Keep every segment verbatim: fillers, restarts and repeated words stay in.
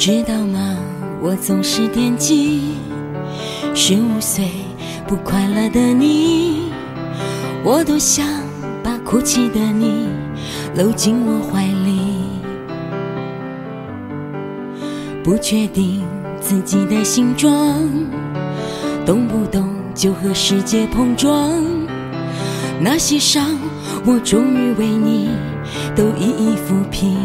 知道吗？我总是惦记十五岁不快乐的你，我多想把哭泣的你搂进我怀里。不确定自己的形状，动不动就和世界碰撞，那些伤我终于为你都一一抚平。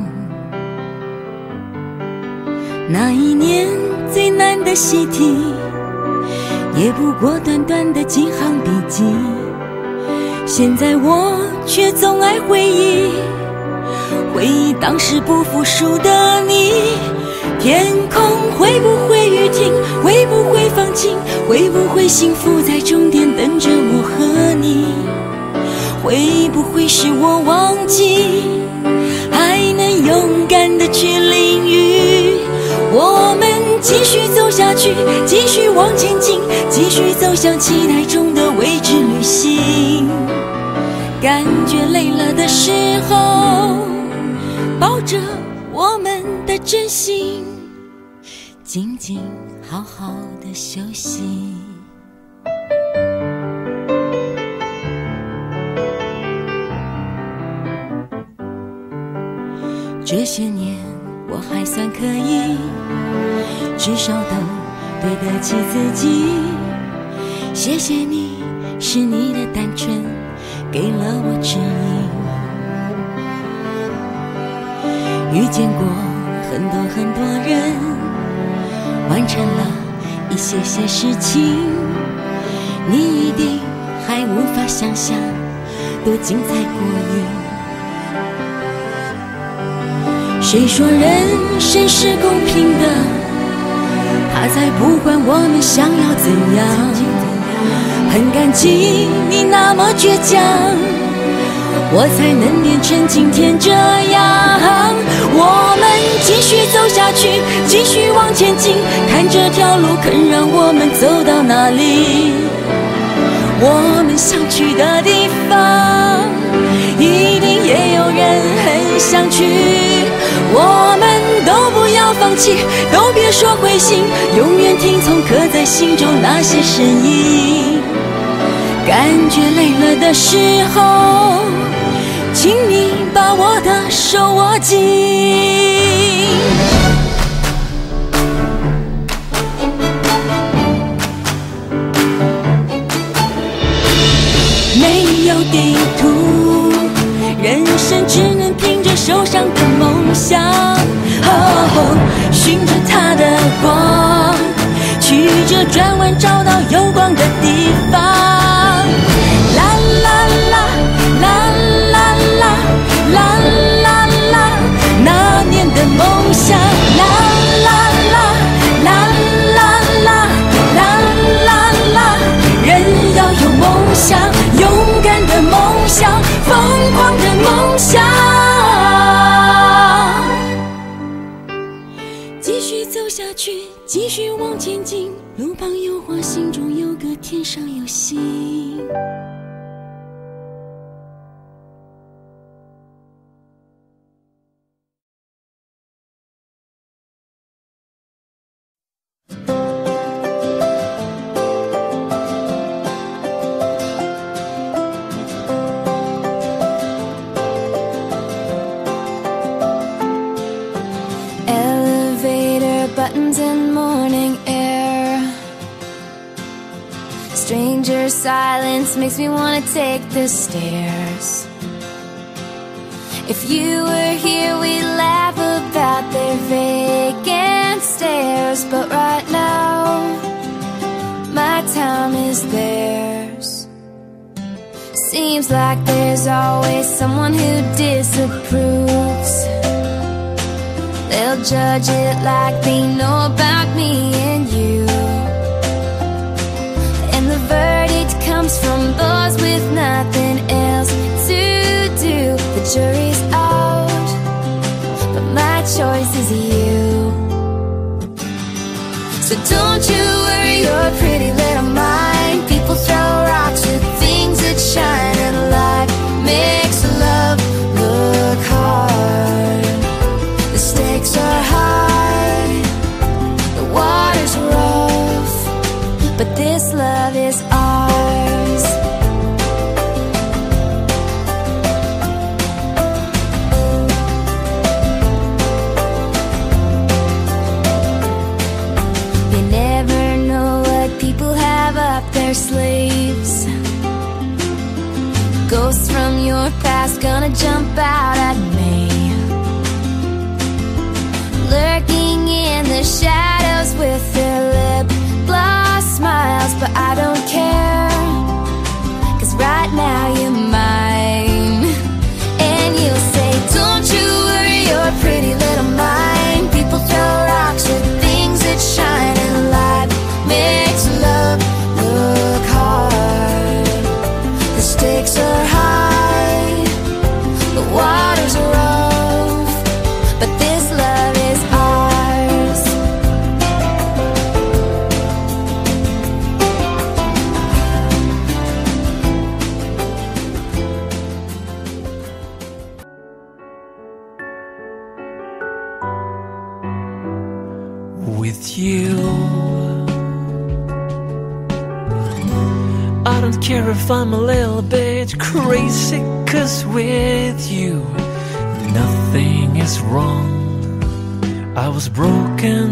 那一年最难的习题，也不过短短的几行笔记，现在我却总爱回忆，回忆当时不服输的你。天空会不会雨停，会不会放晴，会不会幸福在终点等着我和你，会不会是我忘记，还能勇敢地去淋雨。我们继续走下去，继续往前进，继续走向期待中的未知旅行。感觉累了的时候，抱着我们的真心，静静好好的休息。这些年我还算可以，至少都对得起自己。谢谢你，是你的单纯给了我指引。遇见过很多很多人，完成了一些些事情，你一定还无法想象多精彩过瘾。谁说人生是公平的，他才不管我们想要怎样。很感激你那么倔强，我才能变成今天这样。我们继续走下去，继续往前进，看这条路肯让我们走到哪里。我们想去的地方，一定也有人很想去。我们都不要放弃，都别说灰心，永远听从刻在心中那些声音。感觉累了的时候，请你把我的手握紧。没有地图，人生只能凭着手上的梦想。哦，循着它的光，曲折转弯找到有光的地方。啦啦啦啦啦啦啦啦啦，那年的梦想。啦啦啦啦啦啦啦啦啦，人要有梦想，勇敢的梦想，疯狂的梦想。继续走下去，继续往前进，路旁有花，心中有歌，天上有星。 Buttons and morning air, stranger silence makes me wanna take the stairs. If you were here, we'd laugh about their vacant stares, but right now my time is theirs. Seems like there's always someone who disapproves. They'll judge it like they know about me and you, and the verdict comes from those with nothing else to do. The jury's out, but my choice is you. So don't you worry your pretty little mind. People throw rocks at things that shine, and life makes love look hard. The stakes are high, Ghosts from your past gonna jump out at me, lurking in the shadows with their lip gloss smiles. But I don't care, 'cause right now you're mine. And you'll say, don't you worry your pretty little mind. People throw rocks at things that shine, and life makes love look hard. The stakes are high, the water's rough, but this love is ours. With you, I don't care if I'm a little bit crazy, 'cause with you nothing is wrong. I was broken,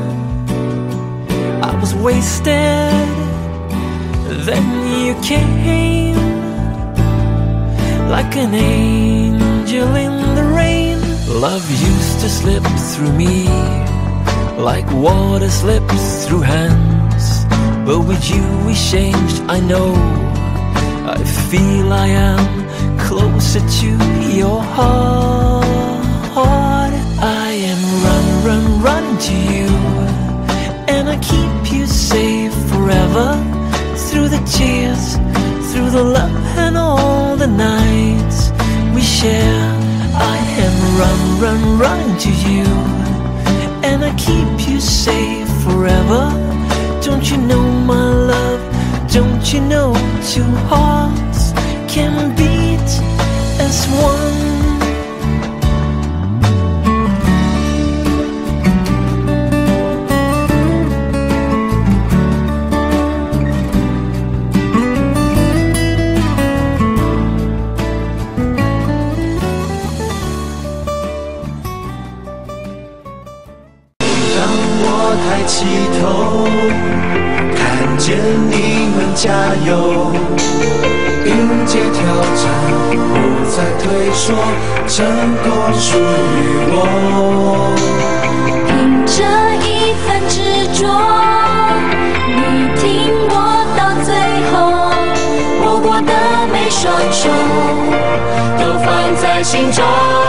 I was wasted, then you came like an angel in the rain. Love used to slip through me like water slips through hands, but with you we changed, I know. I feel I am closer to your heart. I am run, run, run to you, and I keep you safe forever. Through the tears, through the love and all the nights we share. I am run, run, run to you, and I keep you safe forever. Don't you know my love, don't you know two hearts can beat as one. 起头，看见你们加油，迎接挑战，不再退缩，成功属于我。 凭着一份执着，你听我到最后，握过的每双手都放在心中。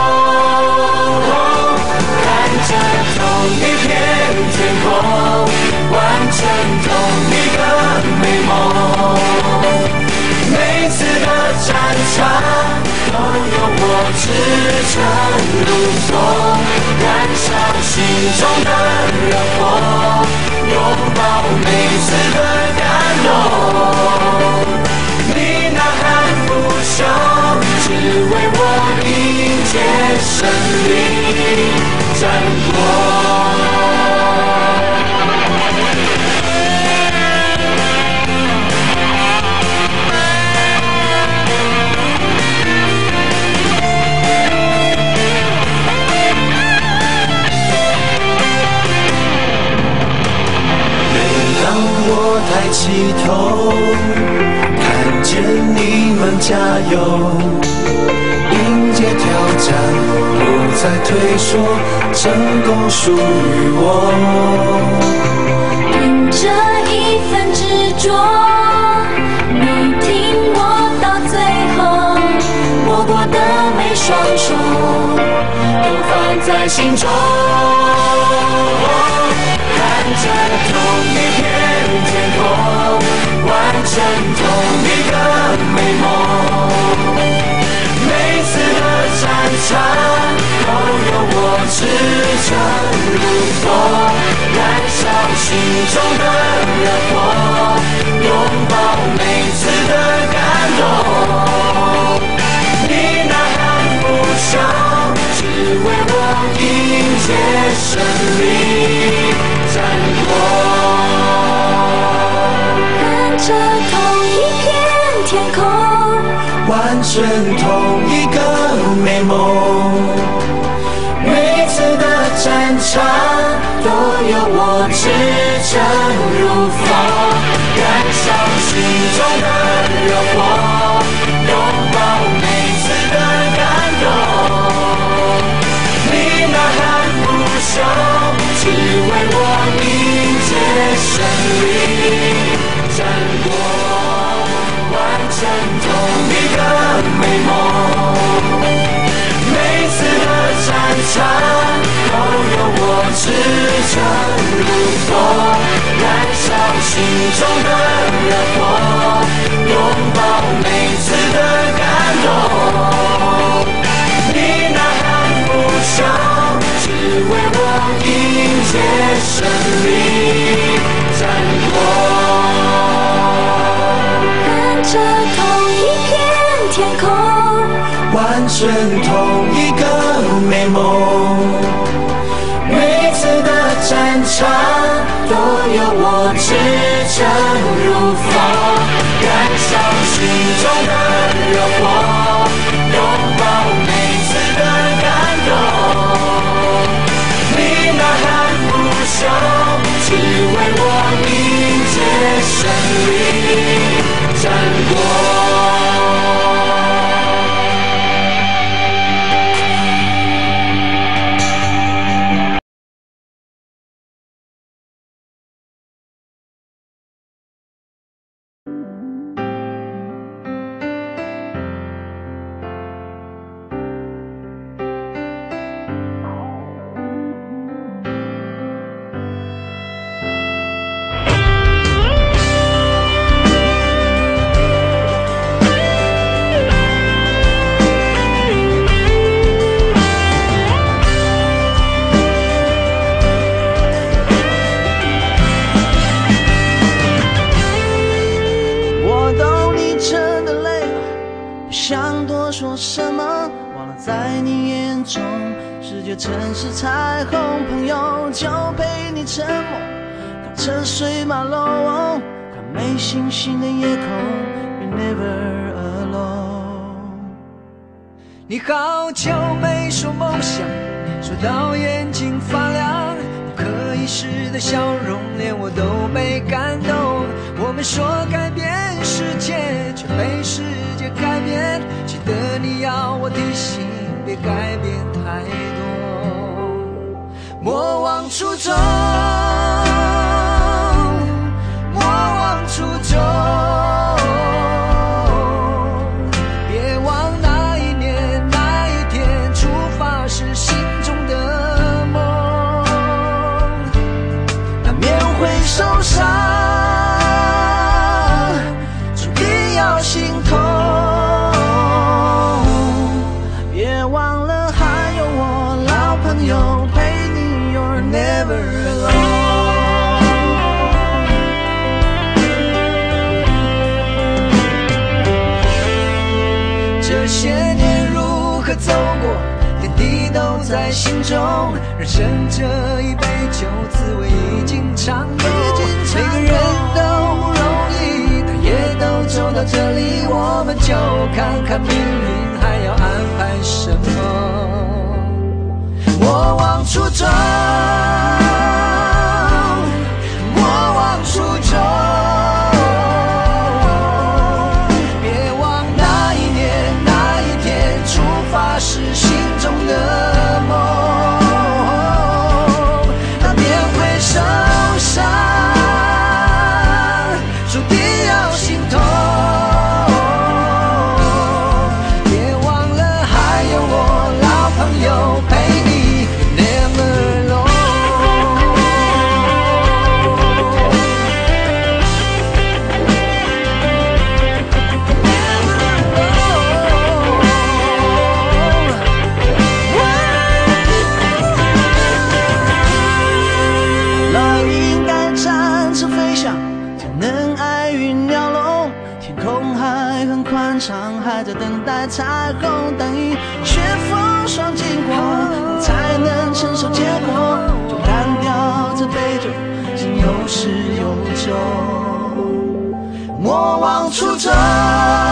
看着同一片天空，完成同一个美梦。每次的战场都有我支撑如风，燃烧心中的热火，拥抱每次的感动。你呐喊不休，只为我迎接胜利战果。我抬起头，看见你们加油，迎接挑战，不再退缩，成功属于我。 凭着一份执着，你听我到最后，握过的每双手都放在心中。看着同一片天空，完成同一个美梦。每次的战场都有我支撑如风，燃烧心中的热火，拥抱每次的感动。你呐喊不休，只为我迎接胜利战果。 看着同一片天空， 完成同一个美梦。每次的战场都有我支撑如风，燃烧心中的热火，拥抱利，战过完成同一个美梦。每次的战场都有我支撑如风，燃烧心中的热火，拥抱每次的感动。你呐喊不休，只为我迎接胜利战果。 看着同一片天空， 完成同一个美梦。每次的战场都有我支撑如风，燃烧心中的热火，拥抱每次的感动。你呐喊不休，只为我迎接胜利战果。 城市彩虹，朋友就陪你沉默，看车水马龙，看没星星的夜空 ，You're never alone。 你好久没说梦想，说到眼睛发亮，不可一世的笑容，连我都被感动。我们说改变世界，却被世界改变。记得你要我提醒，别改变太多。莫忘初衷，莫忘初衷，别忘那一年那一天出发时心中的梦，难免会受伤，注定要心痛，别忘了还有我老朋友陪你Never alone。 这些年如何走过，点滴都在心中。人生这一杯酒，滋味已经尝够。每个人都不容易，但也都走到这里，我们就看看命运还要安排什么。莫忘初衷，莫忘初衷，别忘那一年那一天出发时心中的梦，难免会受伤，注定要心痛，别忘了还有我老朋友陪你。还在等待彩虹，等一雪风霜经过，才能承受结果。就干掉这杯酒，敬有始有终。莫忘初衷。